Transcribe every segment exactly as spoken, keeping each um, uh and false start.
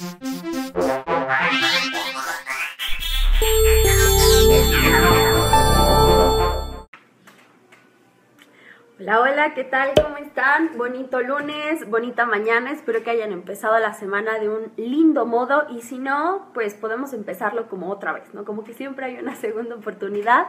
Hola, hola, ¿qué tal? ¿Cómo están? Bonito lunes, bonita mañana, espero que hayan empezado la semana de un lindo modo y si no, pues podemos empezarlo como otra vez, ¿no? Como que siempre hay una segunda oportunidad.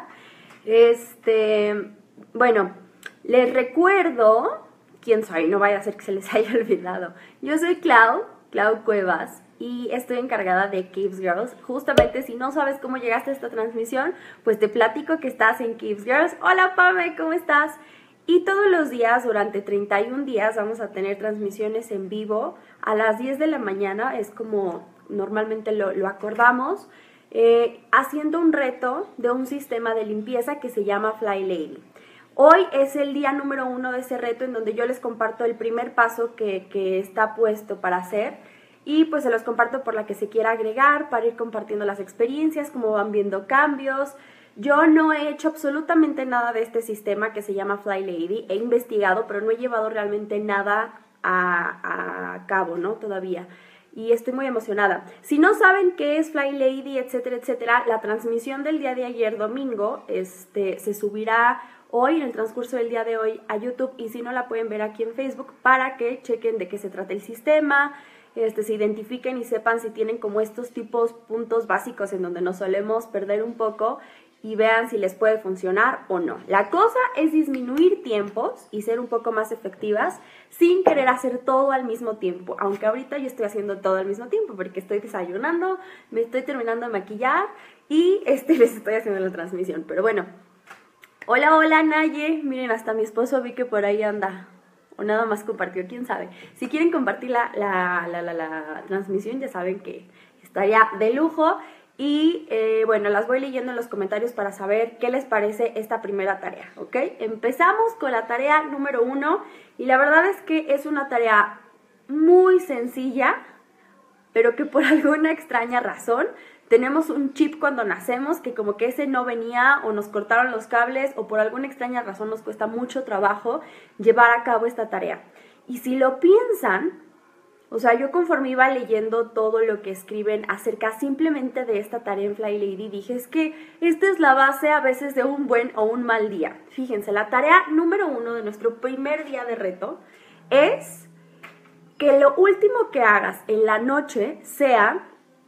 Este, bueno, les recuerdo quién soy, no vaya a ser que se les haya olvidado. Yo soy Clau, Clau Cuevas, y estoy encargada de Caves Girls. Justamente, si no sabes cómo llegaste a esta transmisión, pues te platico que estás en Caves Girls. Hola, Pame, ¿cómo estás? Y todos los días, durante treinta y un días, vamos a tener transmisiones en vivo a las diez de la mañana, es como normalmente lo, lo acordamos, eh, haciendo un reto de un sistema de limpieza que se llama Fly Lady. Hoy es el día número uno de ese reto en donde yo les comparto el primer paso que, que está puesto para hacer y pues se los comparto por la que se quiera agregar, para ir compartiendo las experiencias, cómo van viendo cambios. Yo no he hecho absolutamente nada de este sistema que se llama Fly Lady, he investigado, pero no he llevado realmente nada a, a cabo, ¿no? Todavía. Y estoy muy emocionada. Si no saben qué es Fly Lady, etcétera, etcétera, la transmisión del día de ayer, domingo, este, se subirá hoy, en el transcurso del día de hoy, a YouTube, y si no, la pueden ver aquí en Facebook para que chequen de qué se trata el sistema, este, se identifiquen y sepan si tienen como estos tipos, puntos básicos en donde nos solemos perder un poco, y vean si les puede funcionar o no. La cosa es disminuir tiempos y ser un poco más efectivas sin querer hacer todo al mismo tiempo, aunque ahorita yo estoy haciendo todo al mismo tiempo porque estoy desayunando, me estoy terminando de maquillar y este, les estoy haciendo la transmisión, pero bueno. Hola, hola, Naye, miren, hasta mi esposo vi que por ahí anda, o nada más compartió, quién sabe. Si quieren compartir la, la, la, la, la transmisión, ya saben que estaría de lujo. Y eh, bueno, las voy leyendo en los comentarios para saber qué les parece esta primera tarea, ¿ok? Empezamos con la tarea número uno y la verdad es que es una tarea muy sencilla, pero que por alguna extraña razón tenemos un chip cuando nacemos que como que ese no venía o nos cortaron los cables o por alguna extraña razón nos cuesta mucho trabajo llevar a cabo esta tarea. Y si lo piensan, o sea, yo conforme iba leyendo todo lo que escriben acerca simplemente de esta tarea en Fly Lady, dije, es que esta es la base a veces de un buen o un mal día. Fíjense, la tarea número uno de nuestro primer día de reto es que lo último que hagas en la noche sea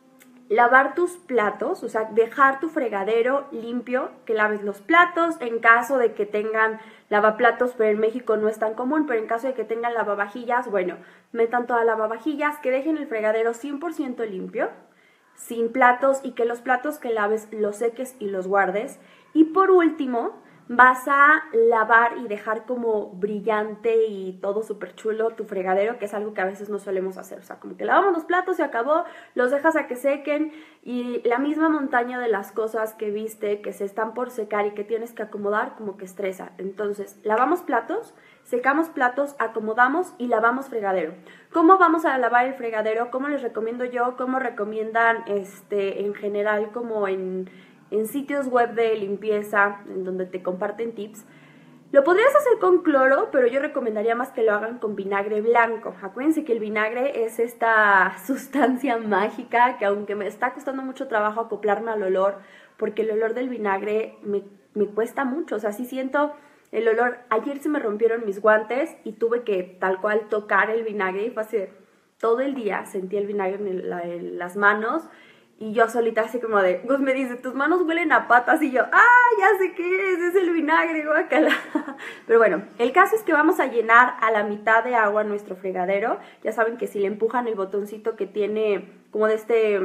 lavar tus platos, o sea, dejar tu fregadero limpio, que laves los platos, en caso de que tengan lavaplatos, pero en México no es tan común, pero en caso de que tengan lavavajillas, bueno, metan todas las lavavajillas, que dejen el fregadero cien por ciento limpio, sin platos, y que los platos que laves los seques y los guardes. Y por último, vas a lavar y dejar como brillante y todo súper chulo tu fregadero, que es algo que a veces no solemos hacer. O sea, como que lavamos los platos, se acabó, los dejas a que sequen y la misma montaña de las cosas que viste que se están por secar y que tienes que acomodar como que estresa. Entonces, lavamos platos, secamos platos, acomodamos y lavamos fregadero. ¿Cómo vamos a lavar el fregadero? ¿Cómo les recomiendo yo? ¿Cómo recomiendan este, en general como en... en sitios web de limpieza, en donde te comparten tips? Lo podrías hacer con cloro, pero yo recomendaría más que lo hagan con vinagre blanco. Acuérdense que el vinagre es esta sustancia mágica que aunque me está costando mucho trabajo acoplarme al olor, porque el olor del vinagre me, me cuesta mucho, o sea, sí siento el olor. Ayer se me rompieron mis guantes y tuve que tal cual tocar el vinagre y fue así, todo el día sentí el vinagre en, el, en las manos. Y yo solita así como de, Gus me dice, tus manos huelen a patas, y yo, ah, ya sé qué es, es el vinagre, guácala. Pero bueno, el caso es que vamos a llenar a la mitad de agua nuestro fregadero. Ya saben que si le empujan el botoncito que tiene como de este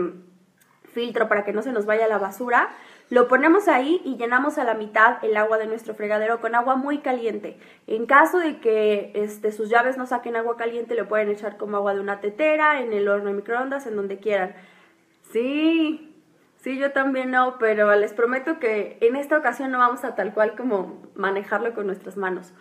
filtro para que no se nos vaya la basura, lo ponemos ahí y llenamos a la mitad el agua de nuestro fregadero con agua muy caliente. En caso de que este, sus llaves no saquen agua caliente, le pueden echar como agua de una tetera, en el horno de microondas, en donde quieran. Sí, sí, yo también no, pero les prometo que en esta ocasión no vamos a tal cual como manejarlo con nuestras manos.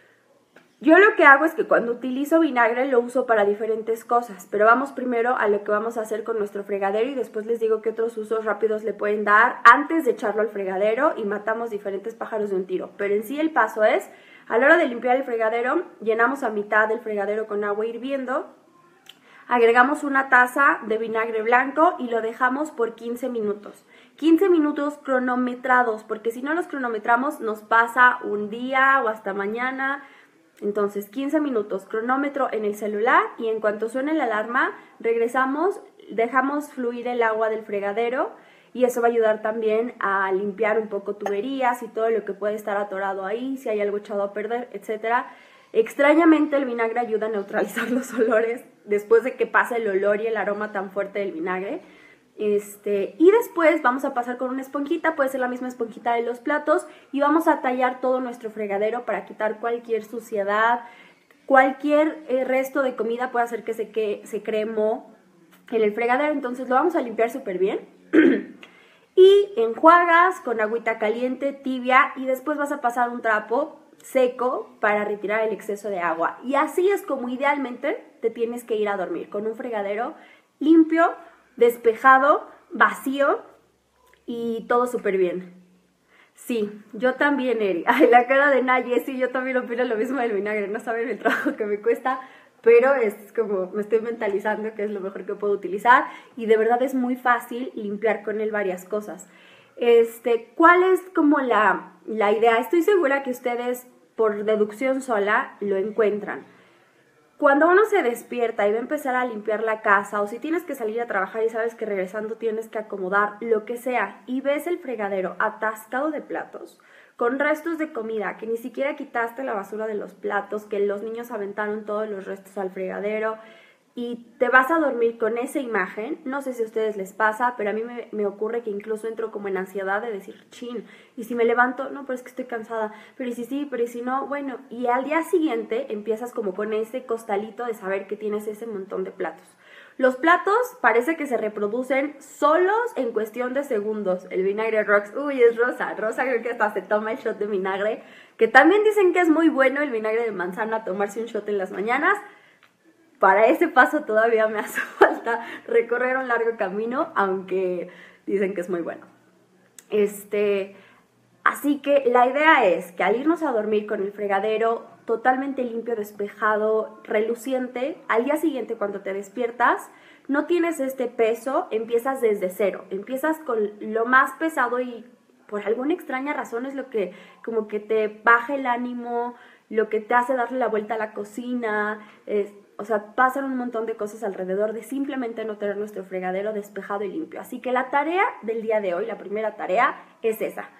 Yo lo que hago es que cuando utilizo vinagre lo uso para diferentes cosas, pero vamos primero a lo que vamos a hacer con nuestro fregadero y después les digo qué otros usos rápidos le pueden dar antes de echarlo al fregadero y matamos diferentes pájaros de un tiro. Pero en sí el paso es, a la hora de limpiar el fregadero, llenamos a mitad del fregadero con agua hirviendo. agregamos una taza de vinagre blanco y lo dejamos por quince minutos. quince minutos cronometrados, porque si no los cronometramos nos pasa un día o hasta mañana. Entonces, quince minutos, cronómetro en el celular, y en cuanto suene la alarma, regresamos, dejamos fluir el agua del fregadero, y eso va a ayudar también a limpiar un poco tuberías y todo lo que puede estar atorado ahí, si hay algo echado a perder, etcétera. Extrañamente el vinagre ayuda a neutralizar los olores después de que pase el olor y el aroma tan fuerte del vinagre. Este, y después vamos a pasar con una esponjita, puede ser la misma esponjita de los platos, y vamos a tallar todo nuestro fregadero para quitar cualquier suciedad, cualquier eh, resto de comida puede hacer que se, que se cree moho en el fregadero. Entonces lo vamos a limpiar súper bien y enjuagas con agüita caliente, tibia, y después vas a pasar un trapo seco para retirar el exceso de agua. Y así es como idealmente te tienes que ir a dormir, con un fregadero limpio, despejado, vacío y todo súper bien. Sí, yo también, Eri. Ay, la cara de Naye, sí, yo también opino lo mismo del vinagre. No saben el trabajo que me cuesta, pero es como me estoy mentalizando que es lo mejor que puedo utilizar, y de verdad es muy fácil limpiar con él varias cosas. Este, ¿cuál es como la, la idea? Estoy segura que ustedes por deducción sola lo encuentran. Cuando uno se despierta y va a empezar a limpiar la casa, o si tienes que salir a trabajar y sabes que regresando tienes que acomodar lo que sea, y ves el fregadero atascado de platos, con restos de comida, que ni siquiera quitaste la basura de los platos, que los niños aventaron todos los restos al fregadero, y te vas a dormir con esa imagen. No sé si a ustedes les pasa, pero a mí me, me ocurre que incluso entro como en ansiedad de decir, chin, y si me levanto, no, pero es que estoy cansada, pero y si sí, pero y si no, bueno, y al día siguiente empiezas como con ese costalito de saber que tienes ese montón de platos. Los platos parece que se reproducen solos en cuestión de segundos. El vinagre rocks, uy, es Rosa, Rosa creo que hasta se toma el shot de vinagre, que también dicen que es muy bueno el vinagre de manzana, tomarse un shot en las mañanas. Para ese paso todavía me hace falta recorrer un largo camino, aunque dicen que es muy bueno. Este, así que la idea es que al irnos a dormir con el fregadero totalmente limpio, despejado, reluciente, al día siguiente cuando te despiertas, no tienes este peso, empiezas desde cero, empiezas con lo más pesado, y por alguna extraña razón es lo que como que te baja el ánimo, lo que te hace darle la vuelta a la cocina. Es, o sea, pasan un montón de cosas alrededor de simplemente no tener nuestro fregadero despejado y limpio. Así que la tarea del día de hoy, la primera tarea, es esa.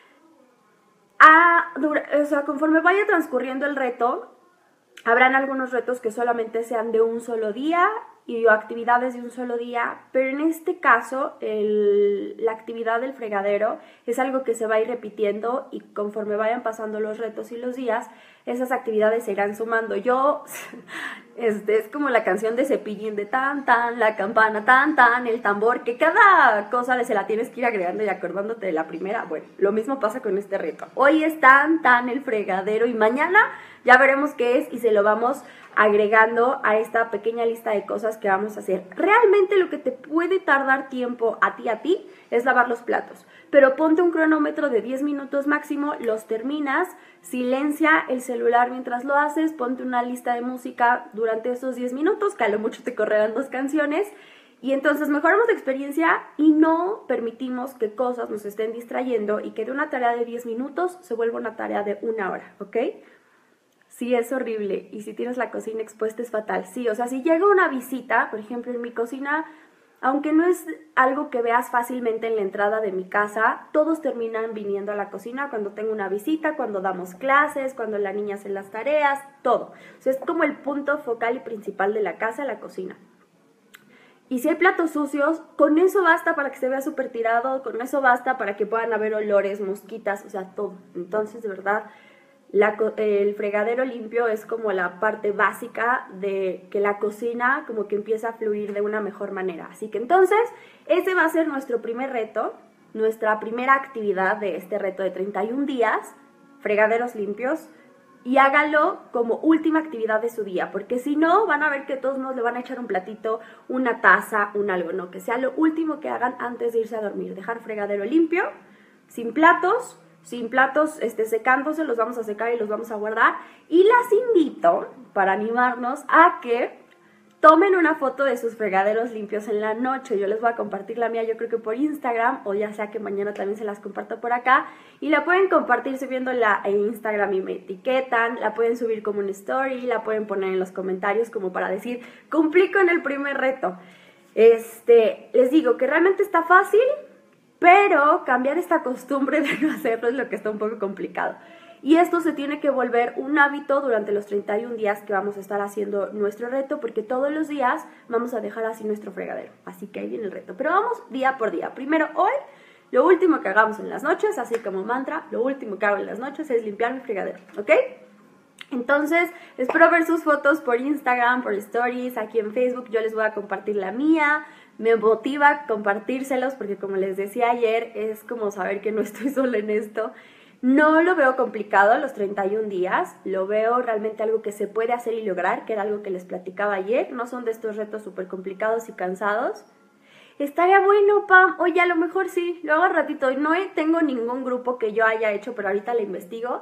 A, o sea, conforme vaya transcurriendo el reto, habrán algunos retos que solamente sean de un solo día y actividades de un solo día, pero en este caso el, la actividad del fregadero es algo que se va a ir repitiendo, y conforme vayan pasando los retos y los días, esas actividades se irán sumando. Yo, este, es como la canción de Cepillín, de tan, tan, la campana, tan, tan, el tambor, que cada cosa se la tienes que ir agregando y acordándote de la primera. Bueno, lo mismo pasa con este reto. Hoy es tan, tan el fregadero, y mañana ya veremos qué es y se lo vamos agregando a esta pequeña lista de cosas que vamos a hacer. Realmente lo que te puede tardar tiempo a ti a ti es lavar los platos, pero ponte un cronómetro de diez minutos máximo, los terminas, silencia el celular mientras lo haces, ponte una lista de música durante esos diez minutos, que a lo mucho te correrán dos canciones, y entonces mejoramos la experiencia y no permitimos que cosas nos estén distrayendo y que de una tarea de diez minutos se vuelva una tarea de una hora, ¿ok? Sí, es horrible, y si tienes la cocina expuesta es fatal. Sí, o sea, si llega una visita, por ejemplo, en mi cocina, aunque no es algo que veas fácilmente en la entrada de mi casa, todos terminan viniendo a la cocina cuando tengo una visita, cuando damos clases, cuando la niña hace las tareas, todo. O sea, es como el punto focal y principal de la casa, la cocina. Y si hay platos sucios, con eso basta para que se vea súper tirado, con eso basta para que puedan haber olores, mosquitas, o sea, todo. Entonces, de verdad, La, el fregadero limpio es como la parte básica de que la cocina como que empieza a fluir de una mejor manera. Así que entonces, ese va a ser nuestro primer reto, nuestra primera actividad de este reto de treinta y un días, fregaderos limpios, y hágalo como última actividad de su día, porque si no, van a ver que todos nos le van a echar un platito, una taza, un algo, no, que sea lo último que hagan antes de irse a dormir, dejar fregadero limpio, sin platos, sin platos este, secándose, los vamos a secar y los vamos a guardar. Y las invito, para animarnos, a que tomen una foto de sus fregaderos limpios en la noche. Yo les voy a compartir la mía, yo creo que por Instagram, o ya sea que mañana también se las comparto por acá. Y la pueden compartir subiéndola en Instagram y me etiquetan. La pueden subir como una story, la pueden poner en los comentarios como para decir, cumplí con el primer reto. Este, les digo que realmente está fácil, pero cambiar esta costumbre de no hacerlo es lo que está un poco complicado. Y esto se tiene que volver un hábito durante los treinta y un días que vamos a estar haciendo nuestro reto, porque todos los días vamos a dejar así nuestro fregadero. Así que ahí viene el reto. Pero vamos día por día. Primero, hoy, lo último que hagamos en las noches, así como mantra, lo último que hago en las noches es limpiar mi fregadero, ¿ok? Entonces, espero ver sus fotos por Instagram, por Stories, aquí en Facebook. Yo les voy a compartir la mía. Me motiva compartírselos porque, como les decía ayer, es como saber que no estoy sola en esto. No lo veo complicado los treinta y un días, lo veo realmente algo que se puede hacer y lograr, que era algo que les platicaba ayer. No son de estos retos súper complicados y cansados. Estaría bueno, Pam, oye, a lo mejor sí, lo hago ratito. No tengo ningún grupo que yo haya hecho, pero ahorita lo investigo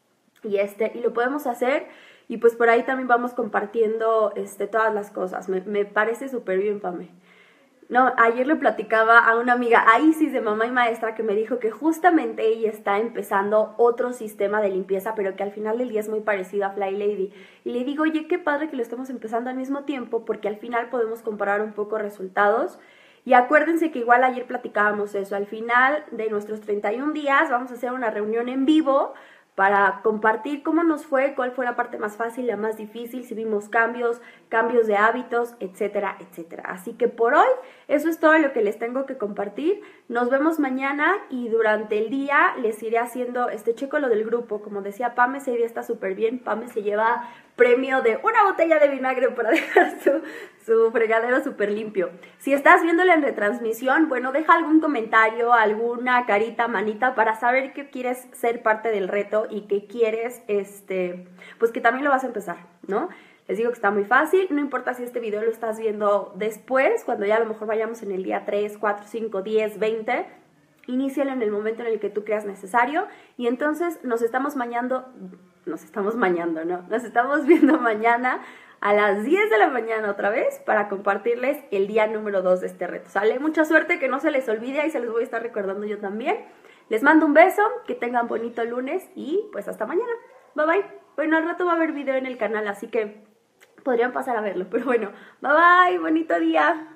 y, este, y lo podemos hacer. Y pues por ahí también vamos compartiendo este, todas las cosas. Me, me parece súper bien, Pame. No, ayer le platicaba a una amiga, a Isis de Mamá y Maestra, que me dijo que justamente ella está empezando otro sistema de limpieza, pero que al final del día es muy parecido a Fly Lady. Y le digo, oye, qué padre que lo estemos empezando al mismo tiempo, porque al final podemos comparar un poco resultados. Y acuérdense que igual ayer platicábamos eso, al final de nuestros treinta y un días vamos a hacer una reunión en vivo para compartir cómo nos fue, cuál fue la parte más fácil, la más difícil, si vimos cambios, cambios de hábitos, etcétera, etcétera. Así que por hoy, eso es todo lo que les tengo que compartir. Nos vemos mañana y durante el día les iré haciendo, este checo lo del grupo. Como decía Pame, ese día está súper bien. Pame se lleva premio de una botella de vinagre para dejar su, su fregadero súper limpio. Si estás viéndolo en retransmisión, bueno, deja algún comentario, alguna carita, manita, para saber que quieres ser parte del reto y que quieres, este, pues que también lo vas a empezar, ¿no? Les digo que está muy fácil, no importa si este video lo estás viendo después, cuando ya a lo mejor vayamos en el día tres, cuatro, cinco, diez, veinte, inícialo en el momento en el que tú creas necesario y entonces nos estamos mañando, nos estamos mañando, ¿no? Nos estamos viendo mañana a las diez de la mañana otra vez para compartirles el día número dos de este reto, ¿sale? Mucha suerte, que no se les olvide y se les voy a estar recordando yo también. Les mando un beso, que tengan bonito lunes y pues hasta mañana. Bye bye. Bueno, al rato va a haber video en el canal, así que podrían pasar a verlo, pero bueno, bye bye, bonito día.